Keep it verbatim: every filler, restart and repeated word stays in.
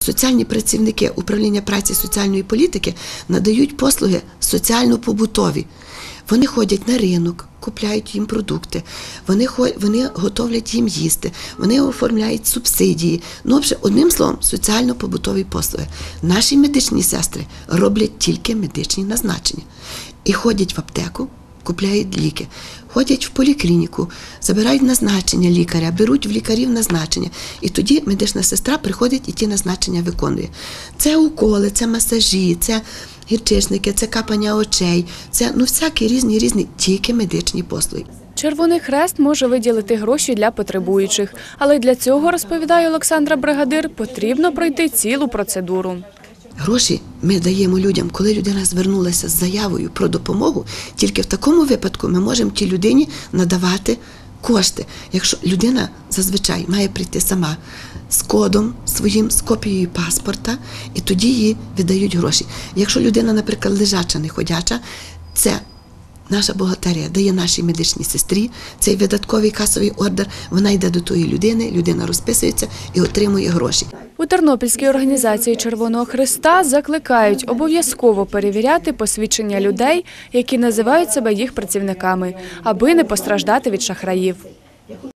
Соціальні працівники управління праці соціальної політики надають послуги соціально-побутові. Вони ходять на ринок, купляють їм продукти, вони, вони готовлять їм їсти, вони оформляють субсидії. Ну, вже, одним словом, соціально-побутові послуги. Наші медичні сестри роблять тільки медичні назначення. І ходять в аптеку, купляють ліки, ходять в поліклініку, забирають назначення лікаря, беруть в лікарів назначення. І тоді медична сестра приходить і ті назначення виконує. Це уколи, це масажі, це гірчичники, це капання очей, це ну всякі різні-різні, тільки медичні послуги. Червоний Хрест може виділити гроші для потребуючих, але для цього, розповідає Олександра Бригадир, потрібно пройти цілу процедуру. Гроші ми даємо людям, коли людина звернулася з заявою про допомогу, тільки в такому випадку ми можемо тій людині надавати кошти. Якщо людина зазвичай має прийти сама з кодом своїм, з копією паспорта, і тоді їй видають гроші. Якщо людина, наприклад, лежача, неходяча, це наша бухгалтерія дає нашій медичній сестрі цей видатковий касовий ордер, вона йде до тої людини, людина розписується і отримує гроші. У Тернопільській організації Червоного Хреста закликають обов'язково перевіряти посвідчення людей, які називають себе їх працівниками, аби не постраждати від шахраїв.